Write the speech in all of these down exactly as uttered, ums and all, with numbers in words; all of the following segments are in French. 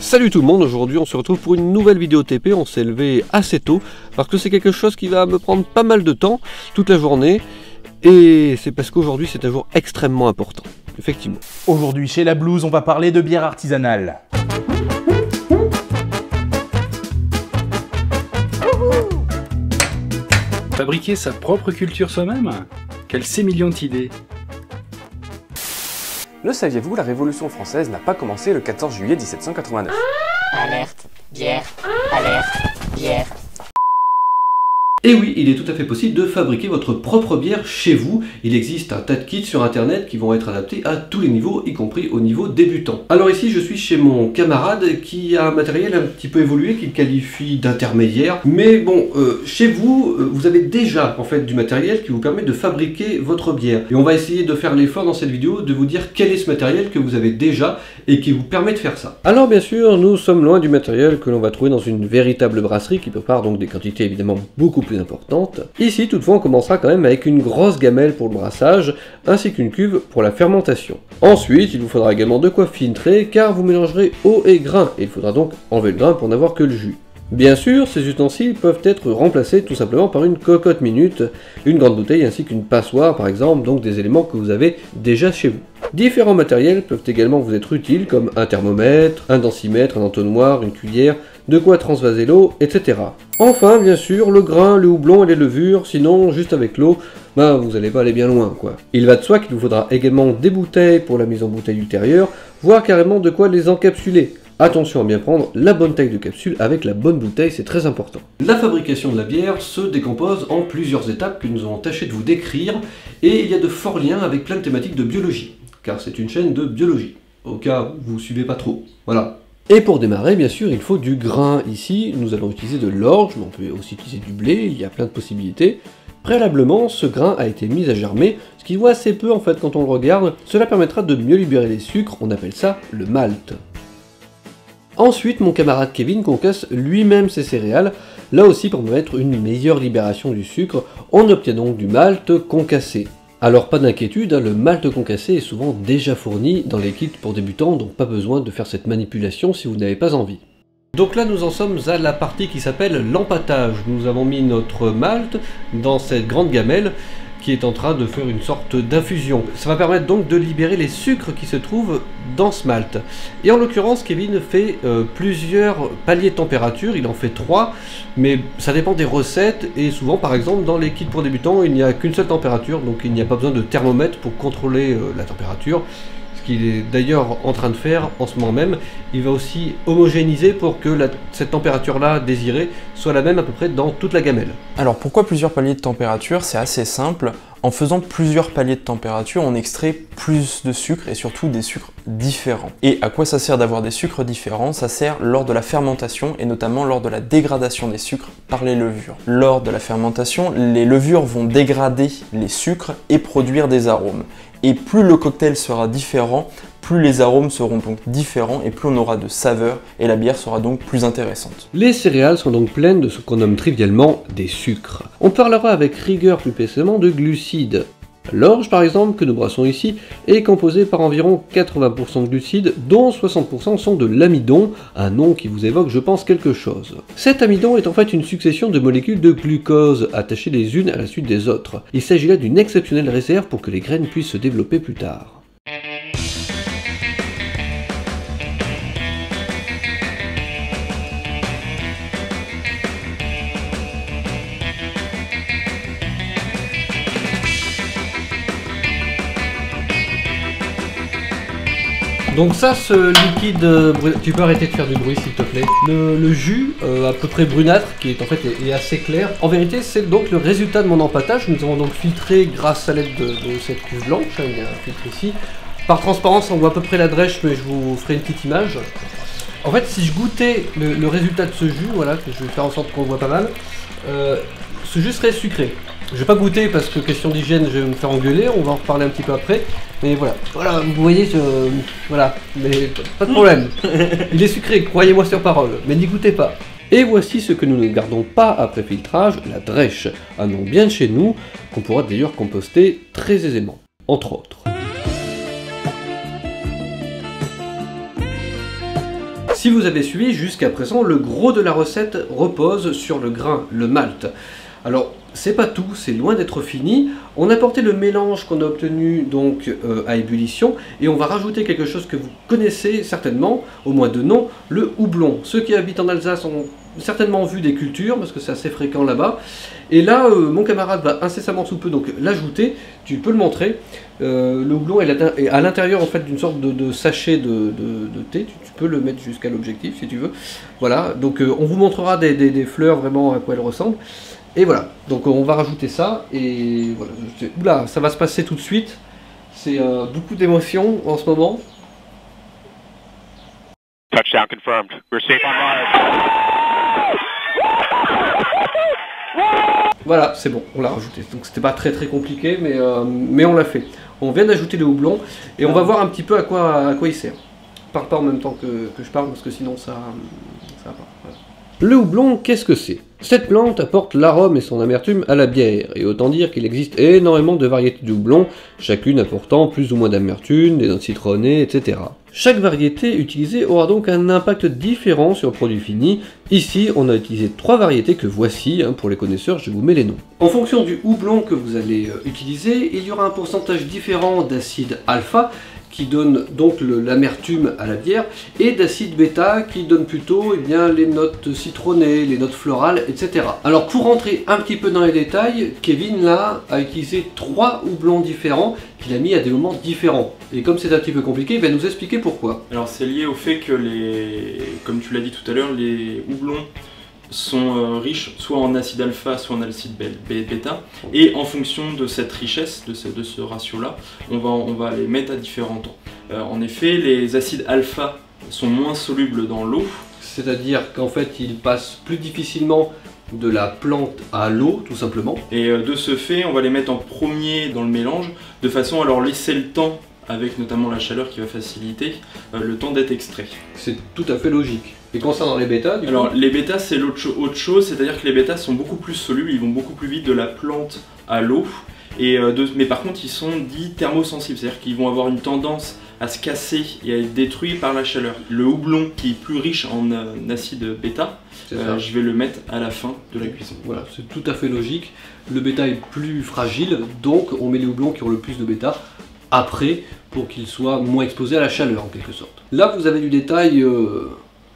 Salut tout le monde, aujourd'hui on se retrouve pour une nouvelle vidéo T P. On s'est levé assez tôt parce que c'est quelque chose qui va me prendre pas mal de temps toute la journée. Et c'est parce qu'aujourd'hui c'est un jour extrêmement important, effectivement. Aujourd'hui chez La Blouse, on va parler de bière artisanale. Fabriquer sa propre culture soi-même? Quelle sémillante idée! Le saviez-vous, la Révolution française n'a pas commencé le quatorze juillet mille sept cent quatre-vingt-neuf. Alerte, bière, alerte, bière. Et oui, il est tout à fait possible de fabriquer votre propre bière chez vous. Il existe un tas de kits sur internet qui vont être adaptés à tous les niveaux, y compris au niveau débutant. Alors ici, je suis chez mon camarade qui a un matériel un petit peu évolué, qu'il qualifie d'intermédiaire. Mais bon, euh, chez vous, euh, vous avez déjà en fait du matériel qui vous permet de fabriquer votre bière. Et on va essayer de faire l'effort dans cette vidéo de vous dire quel est ce matériel que vous avez déjà et qui vous permet de faire ça. Alors bien sûr, nous sommes loin du matériel que l'on va trouver dans une véritable brasserie qui prépare donc des quantités évidemment beaucoup plus importante. Ici, toutefois, on commencera quand même avec une grosse gamelle pour le brassage, ainsi qu'une cuve pour la fermentation. Ensuite, il vous faudra également de quoi filtrer, car vous mélangerez eau et grain, et il faudra donc enlever le grain pour n'avoir que le jus. Bien sûr, ces ustensiles peuvent être remplacés tout simplement par une cocotte minute, une grande bouteille ainsi qu'une passoire par exemple, donc des éléments que vous avez déjà chez vous. Différents matériels peuvent également vous être utiles comme un thermomètre, un densimètre, un entonnoir, une cuillère, de quoi transvaser l'eau, et cetera. Enfin, bien sûr, le grain, le houblon et les levures, sinon juste avec l'eau, ben vous n'allez pas aller bien loin quoi. Il va de soi qu'il vous faudra également des bouteilles pour la mise en bouteille ultérieure, voire carrément de quoi les encapsuler. Attention à bien prendre la bonne taille de capsule avec la bonne bouteille, c'est très important. La fabrication de la bière se décompose en plusieurs étapes que nous allons tâcher de vous décrire, et il y a de forts liens avec plein de thématiques de biologie, car c'est une chaîne de biologie, au cas où vous ne suivez pas trop. Voilà. Et pour démarrer, bien sûr, il faut du grain. Ici, nous allons utiliser de l'orge, mais on peut aussi utiliser du blé, il y a plein de possibilités. Préalablement, ce grain a été mis à germer, ce qui voit assez peu en fait quand on le regarde. Cela permettra de mieux libérer les sucres, on appelle ça le malt. Ensuite, mon camarade Kevin concasse lui-même ses céréales, là aussi pour permettre une meilleure libération du sucre, on obtient donc du malt concassé. Alors pas d'inquiétude, hein, le malt concassé est souvent déjà fourni dans les kits pour débutants, donc pas besoin de faire cette manipulation si vous n'avez pas envie. Donc là nous en sommes à la partie qui s'appelle l'empâtage. Nous avons mis notre malt dans cette grande gamelle qui est en train de faire une sorte d'infusion. Ça va permettre donc de libérer les sucres qui se trouvent dans ce malt. Et en l'occurrence, Kevin fait euh, plusieurs paliers de température, il en fait trois, mais ça dépend des recettes, et souvent par exemple dans les kits pour débutants, il n'y a qu'une seule température, donc il n'y a pas besoin de thermomètre pour contrôler euh, la température. Ce qu'il est d'ailleurs en train de faire en ce moment même. Il va aussi homogénéiser pour que la, cette température-là désirée soit la même à peu près dans toute la gamelle. Alors pourquoi plusieurs paliers de température? C'est assez simple. En faisant plusieurs paliers de température, on extrait plus de sucre et surtout des sucres différents. Et à quoi ça sert d'avoir des sucres différents? Ça sert lors de la fermentation et notamment lors de la dégradation des sucres par les levures. Lors de la fermentation, les levures vont dégrader les sucres et produire des arômes. Et plus le cocktail sera différent, plus les arômes seront donc différents et plus on aura de saveurs et la bière sera donc plus intéressante. Les céréales sont donc pleines de ce qu'on nomme trivialement des sucres. On parlera avec rigueur plus précisément de glucides. L'orge par exemple, que nous brassons ici, est composée par environ quatre-vingts pour cent de glucides, dont soixante pour cent sont de l'amidon, un nom qui vous évoque je pense quelque chose. Cet amidon est en fait une succession de molécules de glucose, attachées les unes à la suite des autres. Il s'agit là d'une exceptionnelle réserve pour que les graines puissent se développer plus tard. Donc ça, ce liquide, euh, tu peux arrêter de faire du bruit s'il te plaît. Le, le jus, euh, à peu près brunâtre, qui est en fait est, est assez clair. En vérité, c'est donc le résultat de mon empâtage. Nous avons donc filtré grâce à l'aide de, de cette cuve blanche. Il y a un filtre ici. Par transparence, on voit à peu près la drèche, mais je vous ferai une petite image. En fait, si je goûtais le, le résultat de ce jus, voilà, que je vais faire en sorte qu'on voit pas mal, euh, ce jus serait sucré. Je vais pas goûter parce que question d'hygiène, je vais me faire engueuler, on va en reparler un petit peu après. Mais voilà, voilà, vous voyez, je... voilà, mais pas de problème. Il est sucré, croyez-moi sur parole, mais n'y goûtez pas. Et voici ce que nous ne gardons pas après filtrage, la drèche, un nom bien de chez nous, qu'on pourra d'ailleurs composter très aisément, entre autres. Si vous avez suivi jusqu'à présent, le gros de la recette repose sur le grain, le malt. Alors, c'est pas tout, c'est loin d'être fini. On a porté le mélange qu'on a obtenu donc euh, à ébullition et on va rajouter quelque chose que vous connaissez certainement, au moins de nom, le houblon. Ceux qui habitent en Alsace ont certainement vu des cultures parce que c'est assez fréquent là-bas. Et là, euh, mon camarade va incessamment sous peu donc l'ajouter. Tu peux le montrer. Euh, le houblon est à l'intérieur en fait d'une sorte de, de sachet de, de, de thé. Tu, tu peux le mettre jusqu'à l'objectif si tu veux. Voilà. Donc euh, on vous montrera des, des, des fleurs vraiment à quoi elles ressemblent. Et voilà, donc on va rajouter ça, et voilà, oula, ça va se passer tout de suite, c'est euh, beaucoup d'émotions en ce moment. Touchdown confirmed, we're safe on Mars. Voilà, c'est bon, on l'a rajouté, donc c'était pas très très compliqué, mais, euh, mais on l'a fait. On vient d'ajouter le houblon, et on va voir un petit peu à quoi, à quoi il sert. Je parle pas en même temps que, que je parle, parce que sinon ça, ça va pas. Voilà. Le houblon, qu'est-ce que c'est? Cette plante apporte l'arôme et son amertume à la bière, et autant dire qu'il existe énormément de variétés de houblon, chacune apportant plus ou moins d'amertume, des notes citronnées, et cetera. Chaque variété utilisée aura donc un impact différent sur le produit fini. Ici, on a utilisé trois variétés que voici, hein, pour les connaisseurs, je vous mets les noms. En fonction du houblon que vous allez euh, utiliser, il y aura un pourcentage différent d'acide alpha, qui donne donc l'amertume à la bière, et d'acide bêta qui donne plutôt eh bien, les notes citronnées, les notes florales, et cetera. Alors pour rentrer un petit peu dans les détails, Kevin là a utilisé trois houblons différents qu'il a mis à des moments différents. Et comme c'est un petit peu compliqué, il va nous expliquer pourquoi. Alors c'est lié au fait que les, comme tu l'as dit tout à l'heure, les houblons sont euh, riches soit en acide alpha, soit en acide bêta, et en fonction de cette richesse, de ce, de ce ratio-là, on va, on va les mettre à différents temps. Euh, en effet, les acides alpha sont moins solubles dans l'eau. C'est-à-dire qu'en fait, ils passent plus difficilement de la plante à l'eau, tout simplement. Et euh, de ce fait, on va les mettre en premier dans le mélange, de façon à leur laisser le temps, avec notamment la chaleur qui va faciliter, euh, le temps d'être extrait. C'est tout à fait logique. Et concernant les bêtas, du Alors coup... les bêtas c'est autre chose, c'est-à-dire que les bêtas sont beaucoup plus solubles, ils vont beaucoup plus vite de la plante à l'eau, et euh, de... mais par contre ils sont dits thermosensibles, c'est-à-dire qu'ils vont avoir une tendance à se casser et à être détruits par la chaleur. Le houblon qui est plus riche en euh, acide bêta, euh, je vais le mettre à la fin de la cuisson. Voilà, c'est tout à fait logique. Le bêta est plus fragile, donc on met les houblons qui ont le plus de bêta après pour qu'ils soient moins exposés à la chaleur en quelque sorte. Là vous avez du détail... Euh...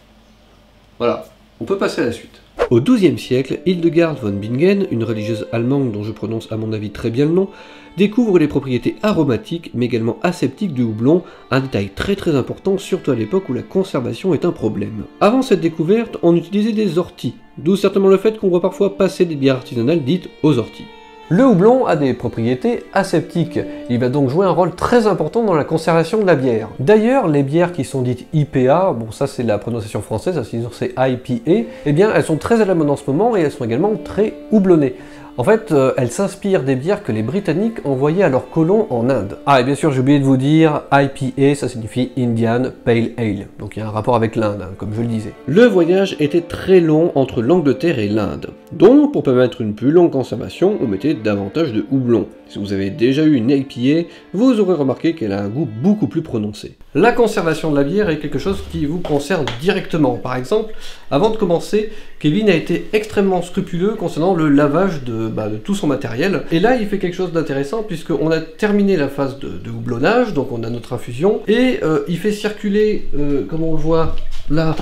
Voilà, on peut passer à la suite. Au douzième siècle, Hildegard von Bingen, une religieuse allemande dont je prononce à mon avis très bien le nom, découvre les propriétés aromatiques mais également aseptiques du houblon, un détail très très important surtout à l'époque où la conservation est un problème. Avant cette découverte, on utilisait des orties, d'où certainement le fait qu'on voit parfois passer des bières artisanales dites aux orties. Le houblon a des propriétés aseptiques, il va donc jouer un rôle très important dans la conservation de la bière. D'ailleurs, les bières qui sont dites I P A, bon ça c'est la prononciation française, sinon c'est I P A, eh bien elles sont très à la mode en ce moment et elles sont également très houblonnées. En fait, euh, elles s'inspirent des bières que les Britanniques envoyaient à leurs colons en Inde. Ah, et bien sûr, j'ai oublié de vous dire, I P A, ça signifie Indian Pale Ale. Donc il y a un rapport avec l'Inde, hein, comme je le disais. Le voyage était très long entre l'Angleterre et l'Inde. Donc, pour permettre une plus longue conservation, on mettait davantage de houblon. Si vous avez déjà eu une I P A, vous aurez remarqué qu'elle a un goût beaucoup plus prononcé. La conservation de la bière est quelque chose qui vous concerne directement. Par exemple, avant de commencer, Kevin a été extrêmement scrupuleux concernant le lavage de, bah, de tout son matériel. Et là, il fait quelque chose d'intéressant puisqu'on a terminé la phase de, de houblonnage, donc on a notre infusion, et euh, il fait circuler, euh, comme on le voit là,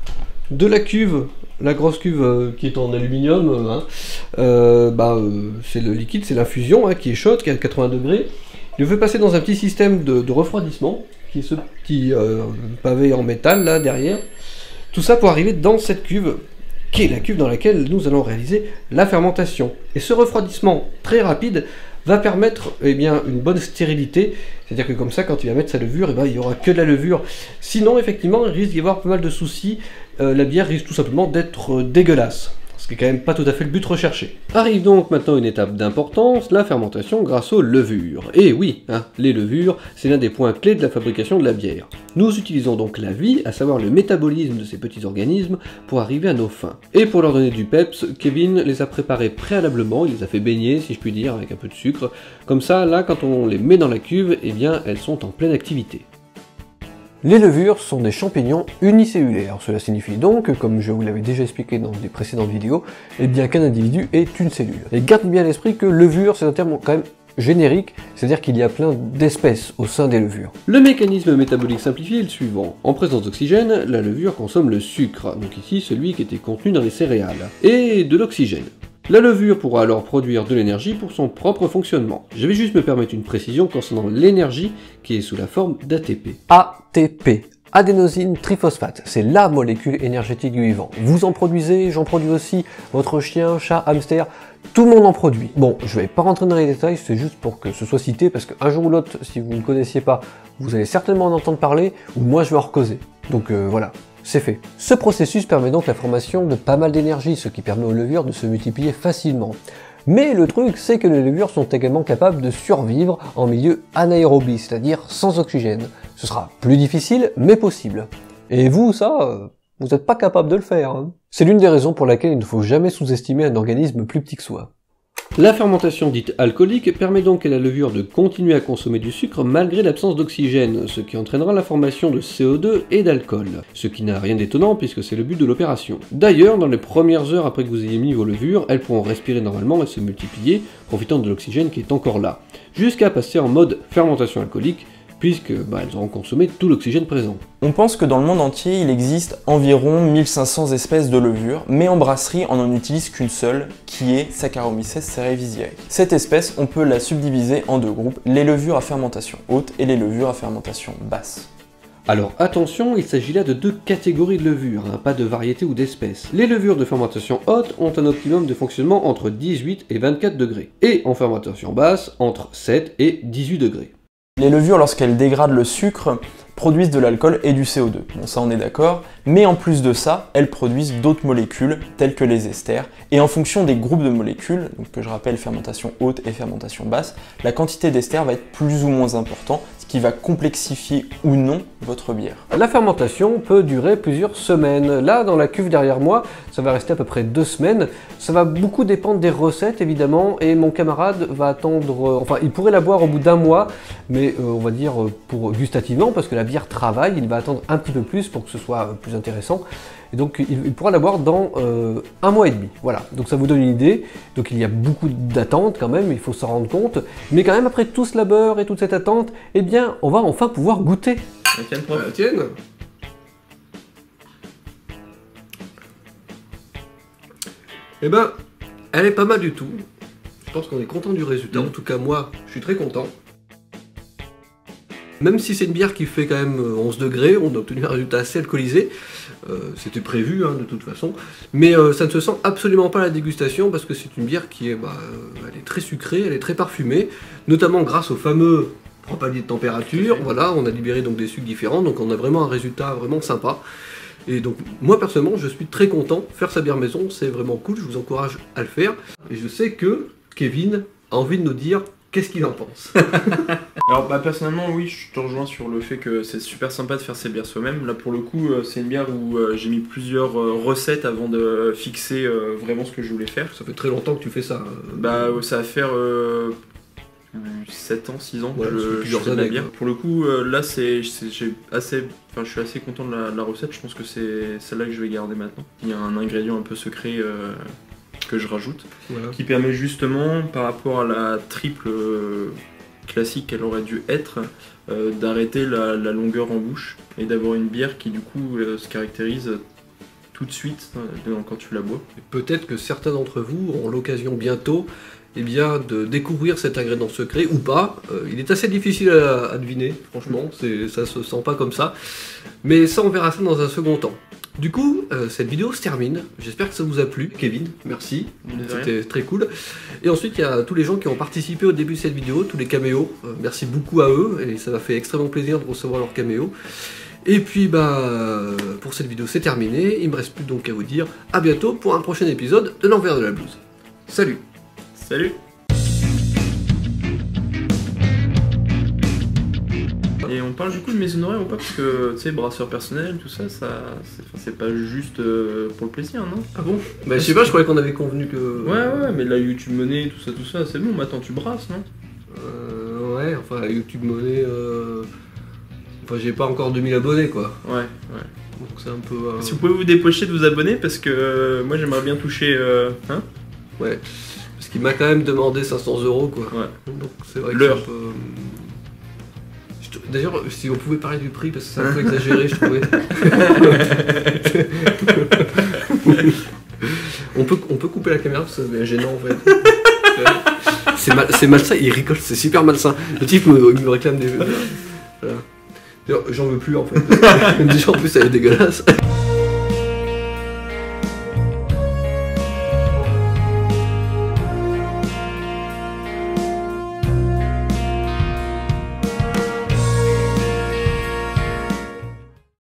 de la cuve, la grosse cuve euh, qui est en aluminium, euh, hein, euh, bah, euh, c'est le liquide, c'est l'infusion hein, qui est chaude, qui est à quatre-vingts degrés. Il le fait passer dans un petit système de, de refroidissement, qui est ce petit euh, pavé en métal là derrière. Tout ça pour arriver dans cette cuve, qui est la cuve dans laquelle nous allons réaliser la fermentation. Et ce refroidissement très rapide va permettre eh bien, une bonne stérilité, c'est-à-dire que comme ça, quand il va mettre sa levure, eh ben, il n'y aura que de la levure. Sinon, effectivement, il risque d'y avoir pas mal de soucis, euh, la bière risque tout simplement d'être euh, dégueulasse. Ce qui est quand même pas tout à fait le but recherché. Arrive donc maintenant une étape d'importance, la fermentation grâce aux levures. Et oui, hein, les levures, c'est l'un des points clés de la fabrication de la bière. Nous utilisons donc la vie, à savoir le métabolisme de ces petits organismes, pour arriver à nos fins. Et pour leur donner du peps, Kevin les a préparés préalablement, il les a fait baigner, si je puis dire, avec un peu de sucre. Comme ça, là, quand on les met dans la cuve, eh bien, elles sont en pleine activité. Les levures sont des champignons unicellulaires. Cela signifie donc, comme je vous l'avais déjà expliqué dans des précédentes vidéos, eh bien qu'un individu est une cellule. Et garde bien à l'esprit que levure, c'est un terme quand même générique, c'est-à-dire qu'il y a plein d'espèces au sein des levures. Le mécanisme métabolique simplifié est le suivant. En présence d'oxygène, la levure consomme le sucre, donc ici celui qui était contenu dans les céréales, et de l'oxygène. La levure pourra alors produire de l'énergie pour son propre fonctionnement. Je vais juste me permettre une précision concernant l'énergie qui est sous la forme d'A T P. A T P. Adénosine triphosphate, c'est la molécule énergétique du vivant. Vous en produisez, j'en produis aussi, votre chien, chat, hamster, tout le monde en produit. Bon, je vais pas rentrer dans les détails, c'est juste pour que ce soit cité, parce qu'un jour ou l'autre, si vous ne connaissiez pas, vous allez certainement en entendre parler, ou moi je vais en recauser. Donc euh, voilà. C'est fait. Ce processus permet donc la formation de pas mal d'énergie, ce qui permet aux levures de se multiplier facilement. Mais le truc, c'est que les levures sont également capables de survivre en milieu anaérobie, c'est-à-dire sans oxygène. Ce sera plus difficile, mais possible. Et vous, ça, vous n'êtes pas capable de le faire. Hein. C'est l'une des raisons pour laquelle il ne faut jamais sous-estimer un organisme plus petit que soi. La fermentation dite alcoolique permet donc à la levure de continuer à consommer du sucre malgré l'absence d'oxygène, ce qui entraînera la formation de C O deux et d'alcool, ce qui n'a rien d'étonnant puisque c'est le but de l'opération. D'ailleurs, dans les premières heures après que vous ayez mis vos levures, elles pourront respirer normalement et se multiplier, profitant de l'oxygène qui est encore là, jusqu'à passer en mode fermentation alcoolique, puisque bah, elles auront consommé tout l'oxygène présent. On pense que dans le monde entier, il existe environ mille cinq cents espèces de levures, mais en brasserie, on n'en utilise qu'une seule, qui est Saccharomyces cerevisiae. Cette espèce, on peut la subdiviser en deux groupes, les levures à fermentation haute et les levures à fermentation basse. Alors attention, il s'agit là de deux catégories de levures, hein, pas de variété ou d'espèces. Les levures de fermentation haute ont un optimum de fonctionnement entre dix-huit et vingt-quatre degrés, et en fermentation basse, entre sept et dix-huit degrés. Les levures, lorsqu'elles dégradent le sucre, produisent de l'alcool et du C O deux. Bon, ça on est d'accord, mais en plus de ça, elles produisent d'autres molécules, telles que les esters, et en fonction des groupes de molécules, donc que je rappelle fermentation haute et fermentation basse, la quantité d'esters va être plus ou moins importante, ce qui va complexifier ou non votre bière. La fermentation peut durer plusieurs semaines. Là, dans la cuve derrière moi, ça va rester à peu près deux semaines. Ça va beaucoup dépendre des recettes, évidemment, et mon camarade va attendre... Euh, enfin, il pourrait la boire au bout d'un mois, mais euh, on va dire pour gustativement, parce que la bière travaille, il va attendre un petit peu plus pour que ce soit euh, plus intéressant. Et donc, il, il pourra la boire dans euh, un mois et demi. Voilà, donc ça vous donne une idée. Donc, il y a beaucoup d'attentes quand même, il faut s'en rendre compte. Mais quand même, après tout ce labeur et toute cette attente, eh bien, on va enfin pouvoir goûter. Tiens, prof. Euh, tienne. Eh ben, elle est pas mal du tout. Je pense qu'on est content du résultat. En tout cas, moi, je suis très content. Même si c'est une bière qui fait quand même onze degrés, on a obtenu un résultat assez alcoolisé. Euh, C'était prévu hein, de toute façon. Mais euh, ça ne se sent absolument pas à la dégustation parce que c'est une bière qui est, bah, euh, elle est très sucrée, elle est très parfumée, notamment grâce au fameux trois paliers de température. Voilà, on a libéré donc des sucres différents, donc on a vraiment un résultat vraiment sympa. Et donc moi personnellement, je suis très content. Faire sa bière maison, c'est vraiment cool. Je vous encourage à le faire. Et je sais que Kevin a envie de nous dire qu'est-ce qu'il en pense. Alors bah personnellement oui, je te rejoins sur le fait que c'est super sympa de faire ses bières soi-même. Là pour le coup euh, c'est une bière où euh, j'ai mis plusieurs euh, recettes avant de fixer euh, vraiment ce que je voulais faire. Ça fait très longtemps que tu fais ça. Euh... Bah ça va faire euh, sept ans, six ans que ouais, je, je fais de la bière. Pour le coup euh, là c'est j'ai assez, enfin je suis assez content de la, de la recette. Je pense que c'est celle-là que je vais garder maintenant. Il y a un ingrédient un peu secret euh, que je rajoute, voilà, qui permet justement par rapport à la triple euh, classique qu'elle aurait dû être, euh, d'arrêter la, la longueur en bouche et d'avoir une bière qui du coup euh, se caractérise tout de suite euh, quand tu la bois. Peut-être que certains d'entre vous auront l'occasion bientôt eh bien, de découvrir cet ingrédient secret ou pas. Euh, il est assez difficile à, à deviner, franchement, ça se sent pas comme ça. Mais ça on verra ça dans un second temps. Du coup, euh, cette vidéo se termine. J'espère que ça vous a plu. Kevin, merci. C'était très cool. Et ensuite, il y a tous les gens qui ont participé au début de cette vidéo, tous les caméos. Euh, merci beaucoup à eux et ça m'a fait extrêmement plaisir de recevoir leurs caméos. Et puis, bah, pour cette vidéo, c'est terminé. Il me reste plus donc qu'à vous dire à bientôt pour un prochain épisode de l'Envers de la Blouse. Salut. Salut. Et on parle du coup de mes honoraires ou pas? Parce que, tu sais, brasseur personnel, tout ça, ça c'est pas juste euh, pour le plaisir, non? Ah bon? Bah je sais pas, je croyais qu'on avait convenu que... Ouais, ouais, mais la YouTube Money, tout ça, tout ça, c'est bon, maintenant tu brasses, non? Euh, ouais, enfin, la YouTube Money, euh... Enfin, j'ai pas encore deux mille abonnés, quoi. Ouais, ouais. Donc c'est un peu... Euh... Si vous pouvez vous dépêcher de vous abonner, parce que euh, moi j'aimerais bien toucher... Euh, hein Ouais. Parce qu'il m'a quand même demandé cinq cents euros, quoi. Ouais. Donc c'est vrai que L'heure. c'est un peu... D'ailleurs, si on pouvait parler du prix, parce que c'est un peu exagéré, je trouvais. on, peut, on peut couper la caméra parce que c'est gênant en fait. C'est mal, c'est malsain, il rigole, c'est super malsain. Le type me, me réclame des... Voilà. D'ailleurs, j'en veux plus en fait. Déjà en plus, elle est dégueulasse.